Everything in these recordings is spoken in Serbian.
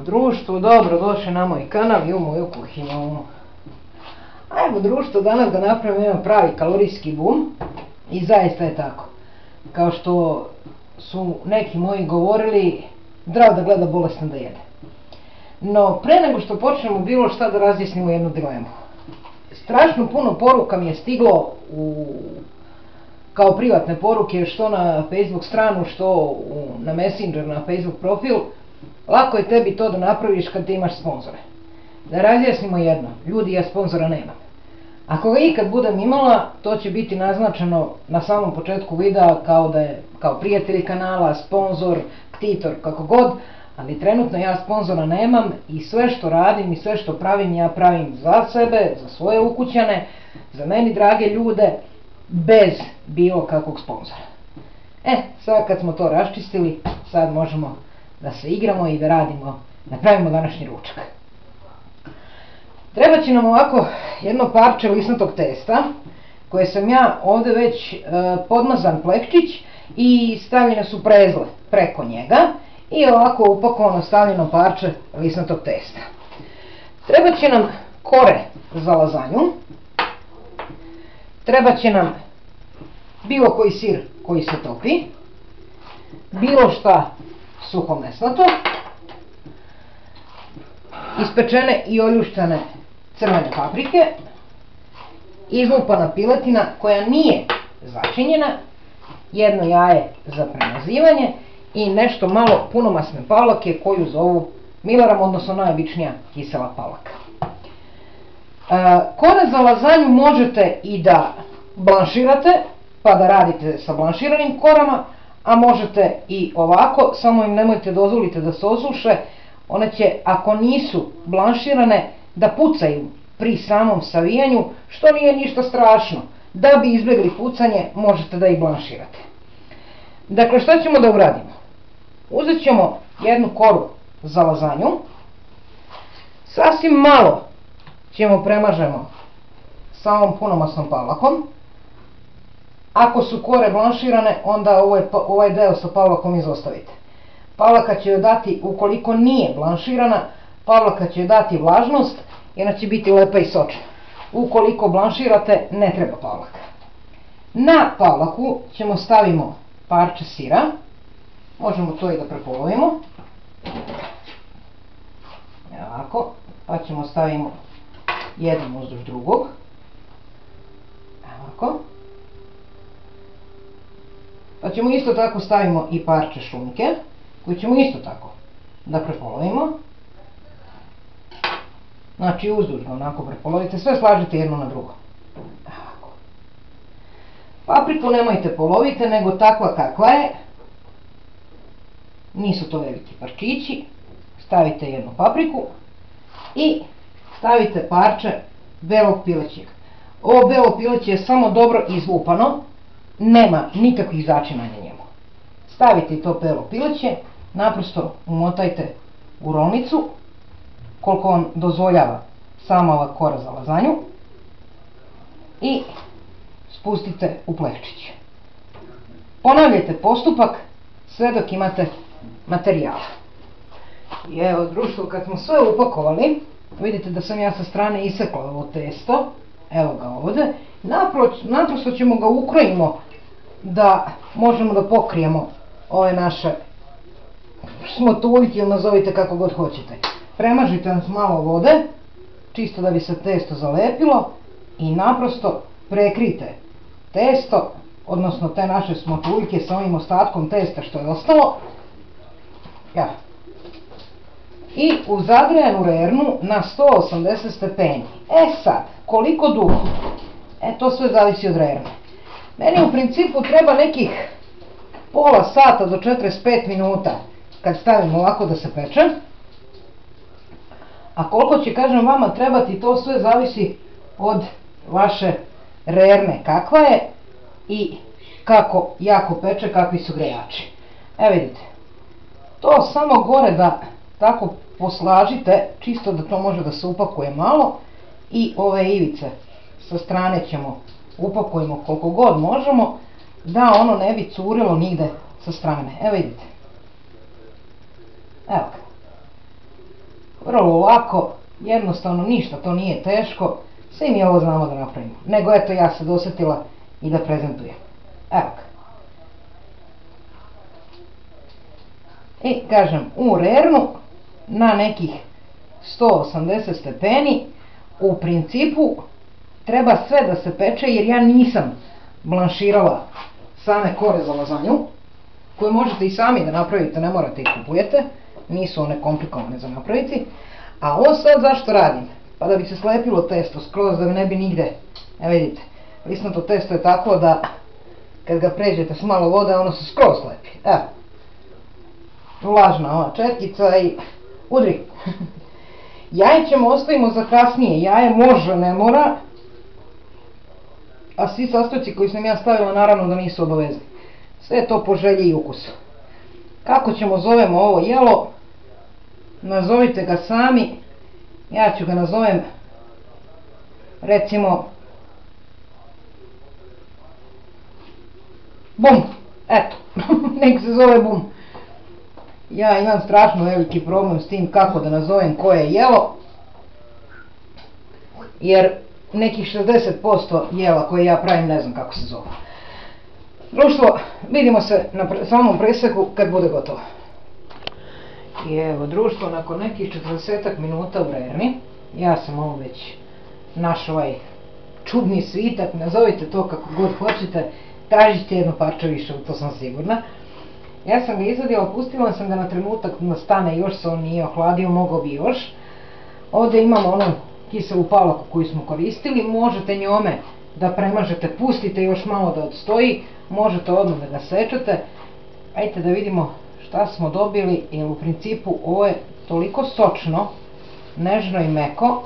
društvo, dobro došli na moj kanal i u moju kuhinju. Ajmo društvo danas da napravimo jedan pravi kalorijski bum i zaista je tako. Kao što su neki moji govorili, zdrav da gleda, bolestan da jede. No pre nego što počnemo bilo šta da razjasnimo jednu dilemu. Strašno puno poruka mi je stiglo kao privatne poruke, što na Facebook stranu, što na Messenger, na Facebook profil. Lako je tebi to da napraviš kad ti imaš sponzore. Da razjasnimo jedno, ljudi, ja sponzora nemam. Ako ga ikad budem imala, to će biti naznačeno na samom početku videa kao da je kao prijatelj kanala, sponzor, ktitor, kako god, ali trenutno ja sponzora nemam i sve što radim i sve što pravim, ja pravim za sebe, za svoje ukućane, za meni drage ljude, bez bilo kakvog sponzora. Sad kad smo to raščistili, sad možemo da se igramo i da radimo, da pravimo današnji ručak. Treba će nam ovako jedno parče lisnatog testa, koje sam ja ovde već podmazan plekčić i stavljene su prezle preko njega i ovako upakovano stavljeno parče lisnatog testa. Treba će nam kore za lazanju, treba će nam bilo koji sir koji se topi, bilo šta suhomesnato, ispečene i oljuštene crvene paprike, izlupana piletina koja nije začinjena, jedno jaje za premazivanje i nešto malo punomasne pavlake koju zovu milaram, odnosno najobičnija kisela pavlaka. Kore za lazanju možete i da blanširate, pa da radite sa blanširanim korama, a možete i ovako, samo im nemojte dozvoliti da se osuše. One će, ako nisu blanširane, da pucaju pri samom savijanju, što nije ništa strašno. Da bi izbjegli pucanje, možete da ih blanširate. Dakle, šta ćemo da uradimo? Uzet ćemo jednu koru za lazanju, sasvim malo ćemo premažemo sa ovom punomasnom pavlakom. Ako su kore blanširane, onda ovaj deo sa pavlakom izostavite. Pavlaka će joj dati, ukoliko nije blanširana, pavlaka će joj dati vlažnost i ona će biti lepa i sočna. Ukoliko blanširate, ne treba pavlaka. Na pavlaku ćemo stavimo parče sira, možemo to i da prepolovimo. Ovako, pa ćemo stavimo jedan uzduž drugog. Ovako. Pa ćemo isto tako stavimo i parče šunke, koju ćemo isto tako da prepolovimo. Znači uzdužno onako prepolovite, sve slažete jedno na drugo. Ovako. Papriku nemojte polovite, nego takva kakva je. Nisu to veliki parčići. Stavite jednu papriku i stavite parče belog pilećeg. Ovo belo pileće je samo dobro izlupano, nema nikakvih začinanja njemu. Stavite to belo pileće, naprosto umotajte u rolnicu, koliko vam dozvoljava sama ova kora za lazanju, i spustite u plehčić. Ponavljajte postupak sve dok imate materijala. I evo društvo, kad smo sve upakovali, vidite da sam ja sa strane isekla ovo testo, evo ga ovde, naprosto ćemo ga ukrojimo da možemo da pokrijemo ove naše smotuljke ili nazovite kako god hoćete. Premažite nas malo vode, čisto da bi se testo zalepilo, i naprosto prekrijte testo, odnosno te naše smotuljke sa ovim ostatkom testa što je ostalo. I u zagrejanu rernu na 180 stepeni. Sad, koliko dugo? To sve zavisi od rerne. Meni u principu treba nekih pola sata do 45 minuta kad stavim ovako da se peče. A koliko će, kažem, vama trebati, to sve zavisi od vaše rerne kakva je i kako jako peče, kakvi su grejači. Vidite, to samo gore da tako poslažite, čisto da to može da se upakuje malo, i ove ivice sa strane ćemo upakujemo koliko god možemo, da ono ne bi curilo nigde sa strane. Vidite. Evo ga. vrlo lako, jednostavno ništa to nije teško, svi mi ovo znamo da napravimo. Nego eto ja se dosjetila i da prezentujem. Evo ga. I kažem u rernu na nekih 180 stepeni. U principu treba sve da se peče jer ja nisam blanširala same kore za lazanju, koje možete i sami da napravite, ne morate ih kupujete, nisu one komplikovane za napraviti. A ovo sad zašto radim? Pa da bi se slepilo testo skroz, da ne bi nigde, vidite, lisnato testo je tako da kad ga pređete s malo vode ono se skroz slepi. Evo, vlažna ova četkica i udri. Jaje ćemo ostavimo za kasnije, jaje može, ne mora, a svi sastojci koji sam ja stavila naravno da nisu obavezni. Sve je to po želji i ukusu. Kako ćemo zovemo ovo jelo? Nazovite ga sami, ja ću ga nazovem recimo bum, eto, nek se zove bum. Ja imam strašno veliki problem s tim kako da nazovem koje jelo, jer nekih 60% jela koje ja pravim ne znam kako se zove. Društvo, vidimo se na samom preseku kad bude gotovo. I evo društvo, nakon nekih 40 minuta u rerni, ja sam ovo već naš ovaj čudni svitak, nazovite to kako god hoćete, tražite jedno parče više, to sam sigurna. Ja sam ga izvadila, pustila sam ga na trenutak da stane, još se on nije ohladio, mogao bi još. Ovdje imamo onu kiselu palaku koju smo koristili, možete njome da premažete, pustite još malo da odstoji, možete odmah da ga sečete. Ajde da vidimo šta smo dobili, jer u principu ovo je toliko sočno, nežno i meko,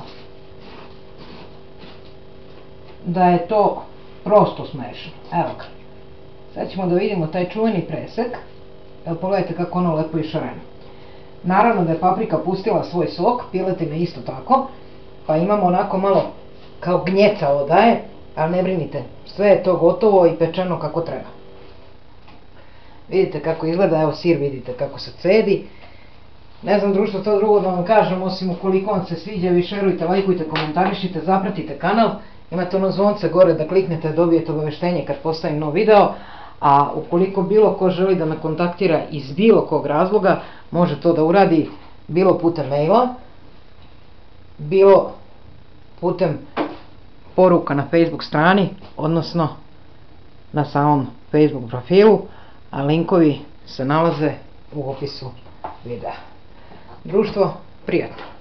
da je to prosto smešno. Evo ga. Sad ćemo da vidimo taj čuveni presek. Pogledajte kako ono lepo i šareno. Naravno da je paprika pustila svoj sok, piletina isto tako, pa imamo onako malo kao gnjeca odaje, ali ne brinite, sve je to gotovo i pečeno kako treba. Vidite kako izgleda, evo sir vidite kako se cedi. Ne znam društvo to drugo da vam kažem, osim ukoliko vam se sviđa, vi šerujte, lajkujte, komentarišite, zapratite kanal, imate ono zvonce gore da kliknete, dobijete obaveštenje kad postavim nov video. A ukoliko bilo ko želi da me kontaktira iz bilo kog razloga, može to da uradi bilo putem maila, bilo putem poruka na Facebook strani, odnosno na samom Facebook profilu, a linkovi se nalaze u opisu videa. Društvo, prijatno!